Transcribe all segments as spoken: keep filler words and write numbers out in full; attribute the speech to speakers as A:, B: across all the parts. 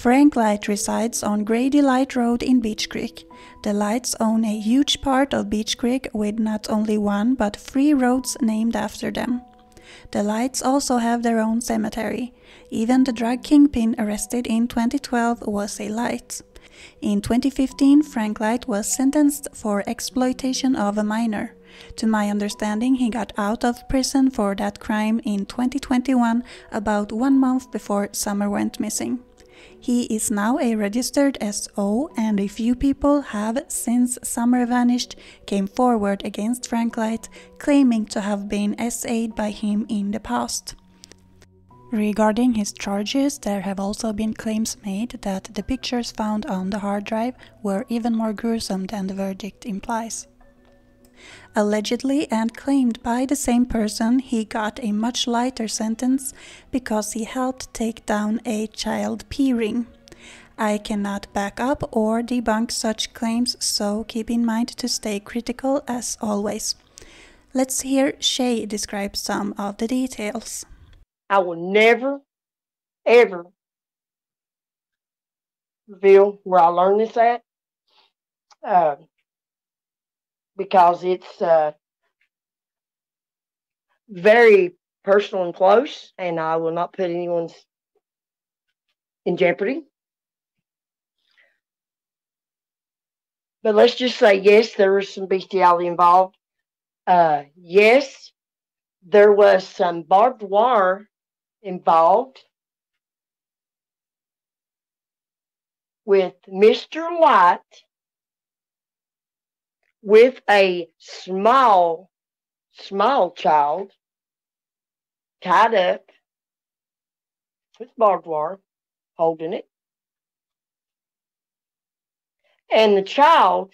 A: Frank Light resides on Grady Light Road in Beech Creek. The Lights own a huge part of Beech Creek with not only one but three roads named after them. The Lights also have their own cemetery. Even the drug kingpin arrested in twenty twelve was a Light. In twenty fifteen, Frank Light was sentenced for exploitation of a minor. To my understanding, he got out of prison for that crime in twenty twenty-one, about one month before Summer went missing. He is now a registered S O, and a few people have, since Summer vanished, came forward against Frank Light, claiming to have been S A'd by him in the past. Regarding his charges, there have also been claims made that the pictures found on the hard drive were even more gruesome than the verdict implies. Allegedly and claimed by the same person, he got a much lighter sentence because he helped take down a child pee ring. I cannot back up or debunk such claims, so keep in mind to stay critical as always. Let's hear Shay describe some of the details.
B: I will never, ever reveal where I learned this at. Uh, because it's uh, very personal and close, and I will not put anyone's in jeopardy. But let's just say, yes, there was some bestiality involved. Uh, yes, there was some barbed wire involved with Mister Light with a small, small child tied up with barbed wire, holding it. And the child,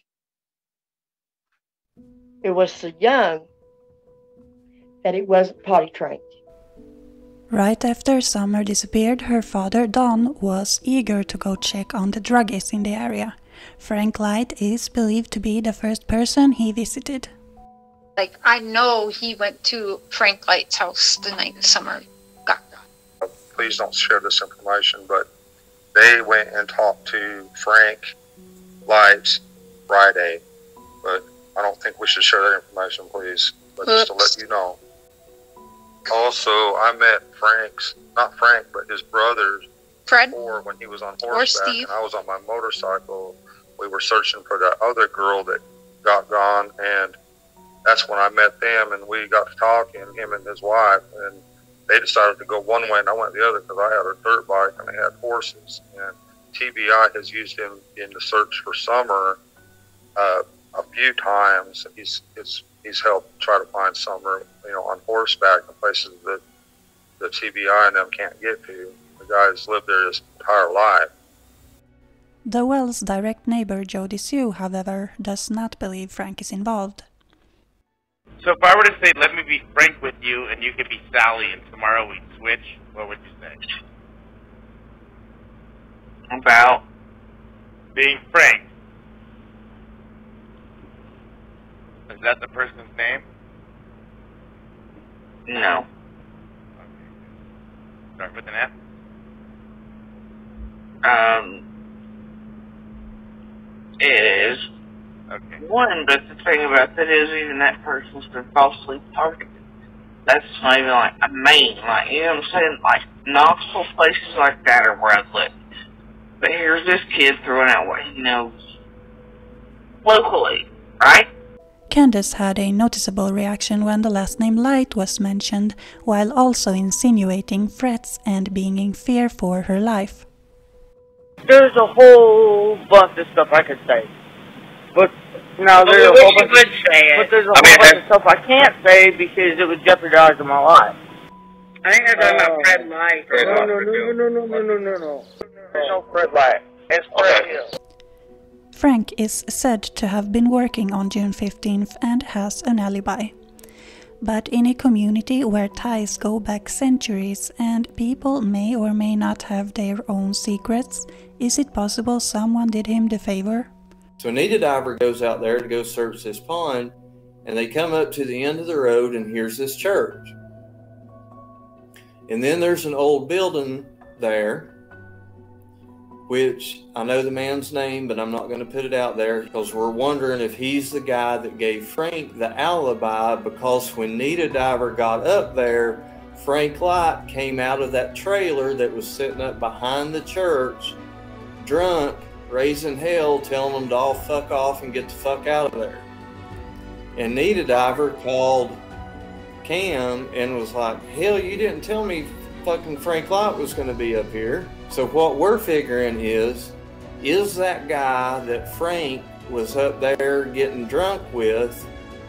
B: it was so young that it wasn't potty trained.
A: Right after Summer disappeared, her father, Don, was eager to go check on the druggies in the area. Frank Light is believed to be the first person he visited.
C: Like, I know he went to Frank Light's house the night Summer got gone.
D: Please don't share this information, but they went and talked to Frank Light Friday, but I don't think we should share that information, please. But just to let you know. Also, I met Frank's, not Frank, but his brother,
C: Fred,
D: before when he was on horseback,
C: or Steve.
D: And I was on my motorcycle. We were searching for that other girl that got gone, and that's when I met them, and we got to talking, him and his wife, and they decided to go one way, and I went the other because I had a dirt bike and they had horses. And T B I has used him in the search for Summer uh, a few times. He's, he's he's helped try to find Summer, you know, on horseback in places that the T B I and them can't get to. The guy's lived there his entire life.
A: The Wells' direct neighbor, Jody Sue, however, does not believe Frank is involved.
E: So if I were to say, let me be Frank with you, and you could be Sally, and tomorrow we switch, what would you say? About being Frank. Is that the person's name? No. Okay. Start with an F? Um, it is. Okay. One, but the thing about that is even that person's been falsely targeted. That's not even like a main, like, you know what I'm saying? Like, Knoxville, places like that are where I live. But here's this kid throwing out what he knows locally, right?
A: Candus had a noticeable reaction when the last name Light was mentioned, while also insinuating threats and being in fear for her life.
F: There's a whole bunch of stuff I could say, but no, there's a whole bunch. Of, say but there's a whole bunch of stuff I can't say because it would jeopardize my life.
G: I think I'm talking about Fred Light.
F: No, no, no, no, no, no, no, no, no. There's no Fred Light. It's Fred Hill.
A: Frank is said to have been working on June fifteenth and has an alibi. But in a community where ties go back centuries and people may or may not have their own secrets, is it possible someone did him the favor?
H: So a native diver goes out there to go search this pond, and they come up to the end of the road, and here's this church. And then there's an old building there, which I know the man's name, but I'm not going to put it out there because we're wondering if he's the guy that gave Frank the alibi, because when Nita Diver got up there, Frank Light came out of that trailer that was sitting up behind the church, drunk, raising hell, telling them to all fuck off and get the fuck out of there. And Nita Diver called Cam and was like, hell, you didn't tell me fucking Frank Light was going to be up here. So what we're figuring is, is that guy that Frank was up there getting drunk with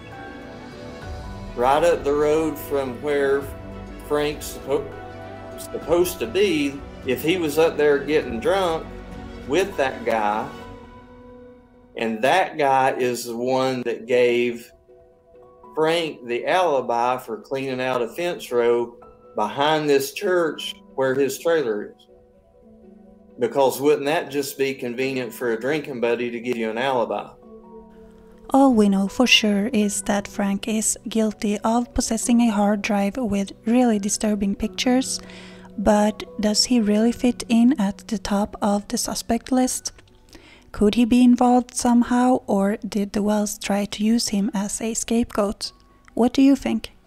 H: right up the road from where Frank's suppo- supposed to be? If he was up there getting drunk with that guy, and that guy is the one that gave Frank the alibi for cleaning out a fence row behind this church where his trailer is. Because wouldn't that just be convenient for a drinking buddy to give you an alibi?
A: All we know for sure is that Frank is guilty of possessing a hard drive with really disturbing pictures, but does he really fit in at the top of the suspect list? Could he be involved somehow, or did the Wells try to use him as a scapegoat? What do you think?